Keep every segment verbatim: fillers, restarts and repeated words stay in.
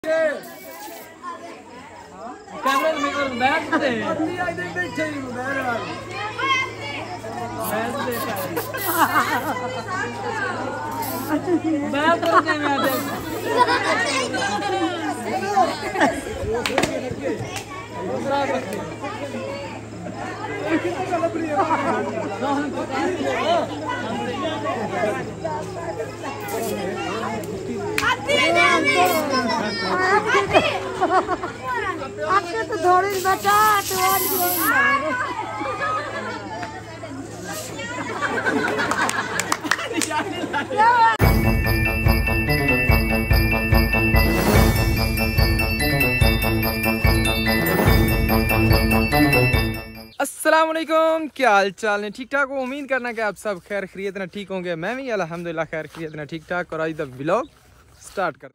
कैमरे में और बैठ दे नहीं आई दे बैठे ही बैठ वाले बैठ दे बैठ दे मैं दे दूसरा बच्चे आपने तो थोड़ी बचा तो अस्सलाम वालेकुम, क्या हाल चाल है? ठीक ठाक हो? उम्मीद करना कि आप सब खैर खैरियत ना ठीक होंगे। मैं भी अल्हम्दुलिल्लाह खैर खैरियत ना ठीक ठाक। और आज द व्लॉग स्टार्ट कर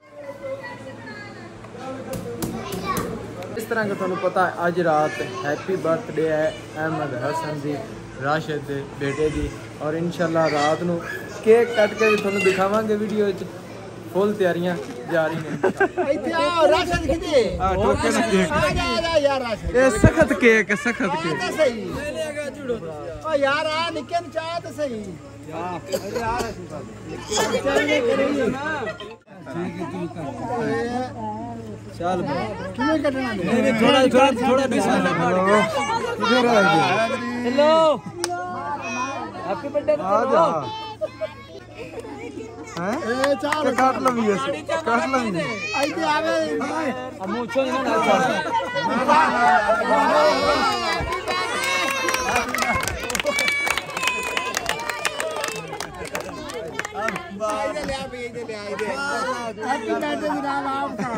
इस तरह का तुहानू पता है अज रात हैप्पी बर्थडे है अहमद हसन दी राशिद दे बेटे दी। और इंशाल्लाह रात नू केक कट के भी तुहानू दिखावांगे वीडियो च। फुल तैयारियां जारी ने। इथे आओ राशिद किथे आ ठोके ना केक आ जा आ जा यार राशिद ए सख्त केक सख्त केक तो सही ओ यार आ निकन चाह तो सही हां अरे आ राशिद चलने करेंगे ठीक है तू कर चल किਵੇਂ ਕੱਢਣਾ नहीं नहीं थोड़ा थोड़ा थोड़ा बिस्मिल्लाह पढ़ इधर आ जा हेलो हैप्पी बर्थडे आ जा हैं ए चाल काट लवी ऐसे काट लवी आइते आवे अब मुझे ना ना आइते ले आ भी इधर ले आइते हैप्पी बर्थडे जनाब आपका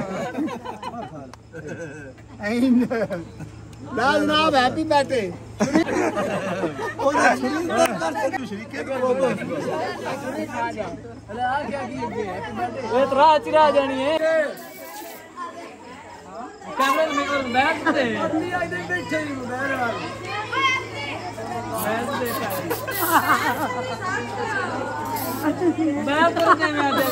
ऐन ला जनाब हैप्पी बर्थडे ओ शरीके को खा जा अरे आ क्या की हैप्पी बर्थडे ये तरा चिरा जानी है कैमरे में और बैठ दे नहीं आई दे बैठे ही बैठ वाले बैठ दे बैठ दे मैं दे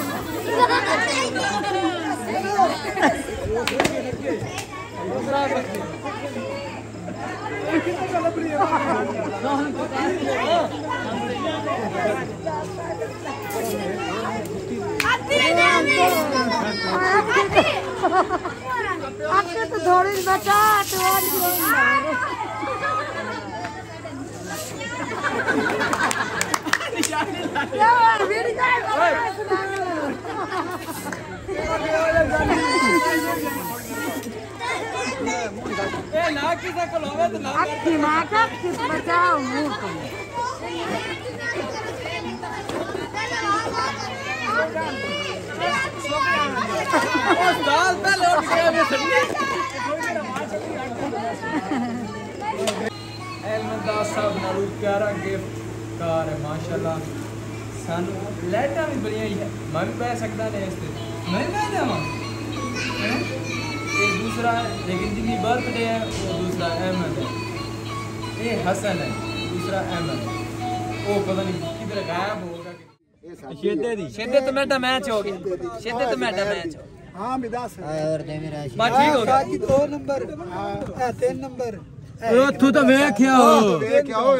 दूसरा बच्चे आपने तो थोड़ी बचा तो ए ना किसे कलोवे तो ना टमाटर किस बचाओ मुंह को दाल पहले उठ गया मैं सन्नी अहमदा साहब नालू प्यारा गिफ्ट कार है माशाल्लाह। सानू लाइटां भी बड़ियां ही है मैं भी बह सकदा ने इस ते मैं बह जावां ये दूसरा है लेकिन जिनकी बर्थडे है वो दूसरा अहमद है ये हसन है दूसरा अहमद है वो पता नहीं किधर गायब होगा। शेदे दी शेदे तो मेरा मैच हो गया शेदे तो मेरा मैच हो हां बिदास और दे मेरा बात ठीक हो गया बाकी दो नंबर हां तीन नंबर ओ तू तो वेख्या हो वेख्या हो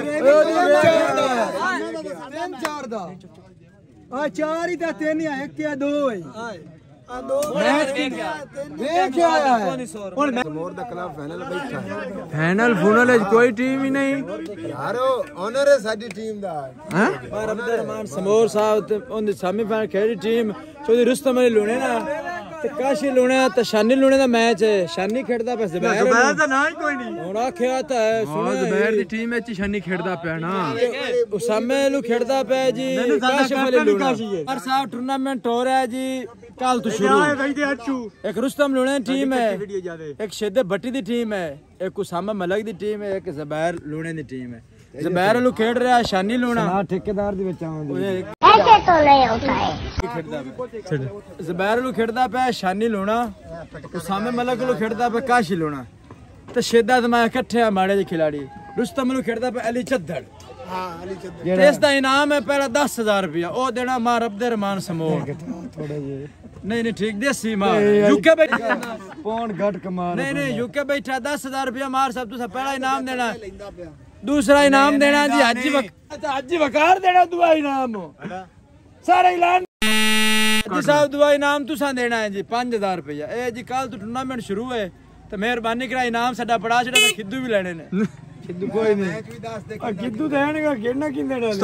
तीन चार दा आ चार ही था तीन या एक या दो है आ दो मैच वेख्या वेख्या है हुन मोर दा क्लब फाइनल बैठा है फाइनल फुनल च कोई टीम ही नहीं यार ऑनर है साडी टीम दा हैं पर अब्दुर्रहमान समोर साहब ते उन सेमीफाइनल खेड़ी टीम चौधरी रुस्तम अली लुणे ना ते काशी लुणे ते शानी लुणे दा मैच है शानी खेड़दा पे ज़ुबैर ज़ुबैर दा ना ही कोई नहीं हुन आखिया ता है सुनो ज़ुबैर दी टीम विच शानी खेड़दा पिया ना उसामे लू खेड़दा पे जी काशिफ अली लुणे पर साहब टूर्नामेंट हो रहा है जी कल तो शुरू एक रुस्तम लुणे टीम है एक शेदे भट्टी दी टीम है एक उसामा मलक दी टीम है एक ज़ुबैर लुणे दी टीम है ज़ुबैर लू खेड़ रहा है शानी लुणा ठेकेदार दी विच आउंदी ऐसे तो नहीं होता है ज़ुबैर लू खेड़दा पे शानी लुणा उसामे मलक लू खेड़दा पे काशी लुणा ते शेदा ते मैं इकट्ठे माड़े जे खिलाड़ी रुस्तम लू खेड़दा पे अली चद्दड़ हाँ अली चद्दर इसका इनाम है पहला दस हजार रुपया वो देना मार अब्दे रहमान समोर नहीं नहीं ठीक देसी मार यूके बैठा पौन घट कमा नहीं नहीं यूके बैठा दस हजार रुपया मार सब तुसा पहला इनाम देना दूसरा इनाम देना जी हाजी हाजी वकार देना दुआ इनाम सारा ऐलान जी साहब दुआ इनाम तुसा देना है जी पांच हजार रुपया ए जी कल तो टूर्नामेंट शुरू है तो मेहरबानी करा इनाम साडा पड़ा छड़ा तो खिद्दू भी लेने ने खिद्दू कोई नहीं खिद्दू देणगा खेड़ना किंदे डाले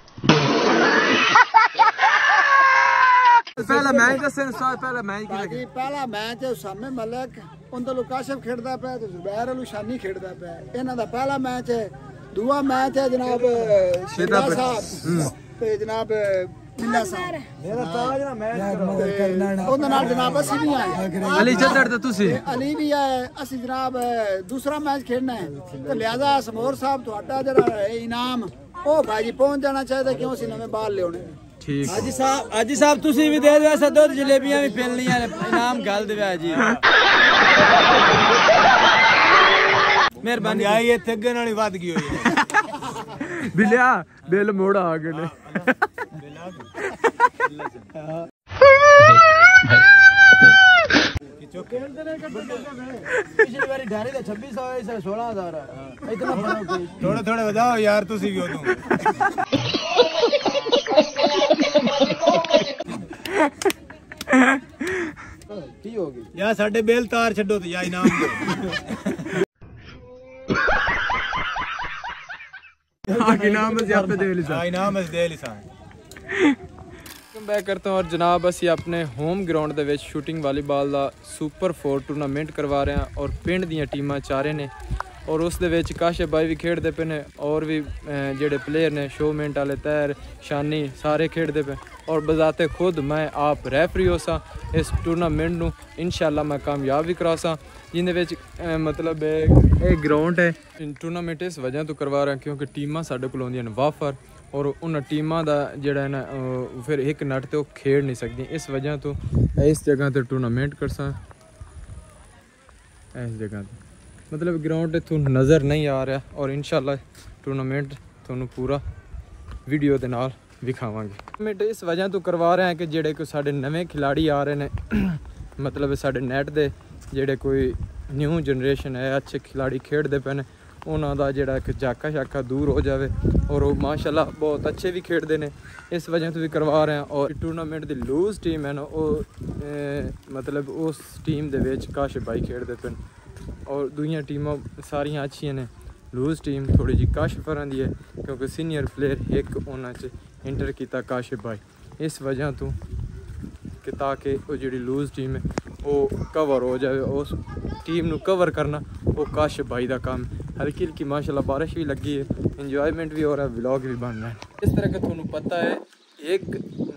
पहला मैच दसन साल पहला मैच की जी पहला मैच उसामे मलिक उनदा लुकाशिफ खेड़दा पे ते जुबैर अल शानी खेड़दा पे इन्हां दा पहला मैच है दूआ मैच है जनाब शिदा साहब ते जनाब बिल्ला साहब मेरा ताज ना मैच ਉਹਦੇ ਨਾਲ ਜਨਾਬ ਅਸੀਂ ਵੀ ਆਏ ਅਲੀ ਚੱਦਰ ਤੇ ਤੁਸੀਂ ਅਲੀ ਵੀ ਆਏ ਅਸੀਂ ਜਨਾਬ ਦੂਸਰਾ ਮੈਚ ਖੇਡਣਾ ਹੈ ਤੇ ਲਿਆਜ਼ਾ ਸਮੋਰ ਸਾਹਿਬ ਤੁਹਾਡਾ ਜਿਹੜਾ ਹੈ ਇਨਾਮ ਉਹ ਭਾਜੀ ਪਹੁੰਚ ਜਾਣਾ ਚਾਹੀਦਾ ਕਿਉਂ ਅਸੀਂ ਨਵੇਂ ਬਾਲ ਲਿਆਉਣੇ ठीक हाजी साहब हाजी साहब तुसी भी दे दो ऐसा दो जलेबियां भी पेलनियां ने इनाम गल दे जी मेहरबानी आई इत्थे अगे नाल वध गई होई बिलिया बिल मोड़ा आ गए ने पिछली बारी ढारी दा छब्बीस सौ इस सोलह हजार इतना फर्क थोड़े थोड़े बताओ यार तुसी भी हो तुम की होगी यार साडे बेल तार छड्डो ते या इनाम दो हां इनाम से आप दे लिसा हां इनाम से दे लिसा वेलकम बैक करता हूं और जनाब ਅਸੀਂ ਆਪਣੇ ਹੋਮ ਗਰਾਊਂਡ ਦੇ ਵਿੱਚ ਸ਼ੂਟਿੰਗ ਵਾਲੀਬਾਲ ਦਾ ਸੁਪਰ फोर ਟੂਰਨਾਮੈਂਟ ਕਰਵਾ ਰਹੇ ਹਾਂ ਔਰ ਪਿੰਡ ਦੀਆਂ ਟੀਮਾਂ ਚਾਰੇ ਨੇ और उस दे विच काशे भाई भी खेडते पे ने और भी जेडे प्लेयर ने शोमेंट वाले तैर शानी सारे खेडते पे और बजाते खुद मैं आप रेफरी हो सा इस टूर्नामेंट नू इंशाल्लाह मैं कामयाब भी करा सा जिंदे विच मतलब एक ग्राउंड है टूर्नामेंट इस वजह तो करवा रहा क्योंकि टीमां साडे कोल आउंदियां ने वाफर और उन टीमां दा जेड़ा है ना फिर एक नट ते वो खेड नहीं सकदी इस वजह तो इस जगह ते टूर्नामेंट कर सा इस जगह ते मतलब ग्राउंड इत्थों नज़र नहीं आ रहा और इंशाल्लाह टूर्नामेंट थोनू पूरा वीडियो दे नाल विखावांगे टूर्नामेंट इस वजह तो करवा रहे हैं कि जेडे कोई साडे नवे खिलाड़ी आ रहे ने मतलब साडे नेट दे जेडे कोई न्यू जनरेशन है अच्छे खिलाड़ी खेडते पे ने उन्हां दा जेड़ा एक झाका शाका दूर हो जाए और वो माशाल्लाह बहुत अच्छे भी खेडते ने इस वजह तो भी करवा रहे हैं और टूर्नामेंट दी लूज टीम है ना वो मतलब उस टीम दे विच काश भाई खेडते पे और दूसरी टीमां सारियां अच्छियां ने लूज टीम थोड़ी जी काशिफ दी है क्योंकि सीनियर प्लेयर एक उन्हां च इंटर किया काशिफ भाई इस वजह तो कि ताकि वो जी लूज टीम है वो कवर हो जाए उस टीम नू कवर करना वो काशिफ भाई का काम हल्की हल्की माशाल्लाह बारिश भी लगी है इंजॉयमेंट भी हो रहा है व्लॉग भी बन रहा है इस तरह का थोनू पता है एक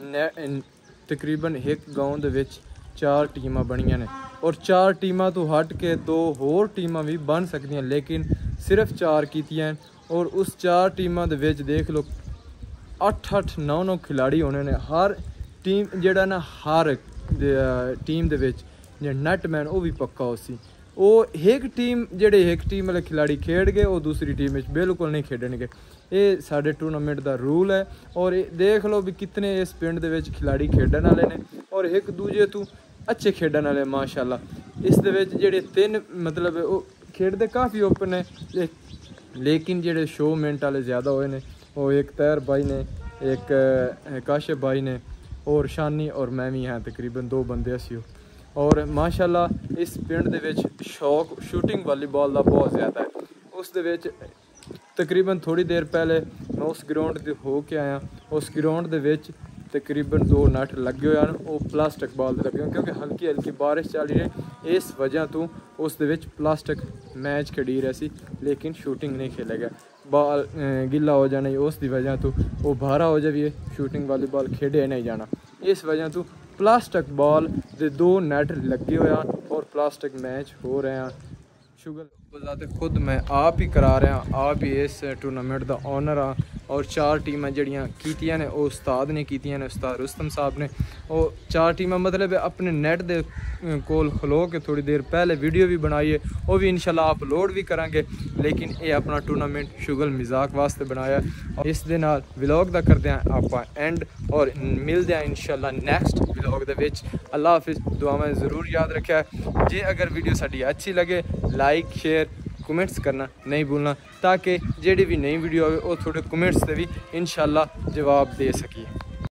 तकरीबन एक गाँव दे विच चार टीमां बनियां ने और चार टीमां तो हट के दो होर टीमां भी बन सकदियां लेकिन सिर्फ चार कीतियां और उस चार टीमां दे विच देख लो अठ अठ नौ नौ खिलाड़ी होने ने हर टीम जेड़ा ना हर टीम दे विच जे नेटमैन वो भी पक्का उसी वो एक टीम जेड़े एक टीम वाले खिलाड़ी खेड गए वो दूसरी टीम में बिल्कुल नहीं खेडणगे ये साडे टूर्नामेंट का रूल है और देख लो भी कितने इस पिंड दे विच खिलाड़ी खेडण वाले ने और एक दूजे तो अच्छे खेडण वाले माशाल्लाह इस दे विच जेड़े तीन मतलब वो खेडते काफ़ी ओपन है ले, लेकिन जेड़े शोमेंट वाले ज़्यादा होए ने वो एक तैर भाई ने एक काशिफ भाई ने और शानी और मैं भी हैं तकरीबन दो बंदे असी हो और माशाल्लाह इस पिंड दे विच शौक शूटिंग वालीबाल का बहुत ज़्यादा है उस दे विच तकरीबन थोड़ी देर पहले मैं उस ग्राउंड से हो के आया उस ग्राउंड दे विच तकरीबन दो नट लगे हुए हैं वो प्लास्टिक बॉल दे लगे क्योंकि हल्की हल्की बारिश चल रही है इस वजह तो उस दे विच प्लास्टिक मैच खड़ी रही सी लेकिन शूटिंग नहीं खेला गया बॉल गिला हो जाना उस दी वजह तो वो भारा हो जाए शूटिंग वाली बॉल खेडे नहीं जाना इस वजह तो प्लास्टिक बॉल दे दो नट लगे हुए हैं और प्लास्टिक मैच हो रहे हैं शुगर बजाते खुद मैं आप ही करा रहा आप ही इस टूर्नामेंट का ऑनर हाँ और चार टीम जड़ियाँ कीतियां ने वो उस्ताद ने कीतियां ने उस्ताद रुस्तम साहब ने। और चार टीम मतलब अपने नेट दे कोल खलो के थोड़ी देर पहले वीडियो भी बनाई है, वो भी इंशाल्लाह अपलोड भी करांगे। लेकिन ये अपना टूर्नामेंट शुगल मजाक वास्ते बनाया और इस दे नाल व्लॉग दा करते हैं आप एंड और मिलते हैं इंशाल्लाह नैक्सट व्लॉग दे विच। अल्लाह हाफिज़, दुआवां ज़रूर याद रखा जे अगर वीडियो साडी अच्छी लगे लाइक शेयर कमेंट्स करना नहीं भूलना, ताकि जेडी भी नई वीडियो आवे वो थोड़े कमेंट्स से भी इंशाल्लाह जवाब दे सकिए।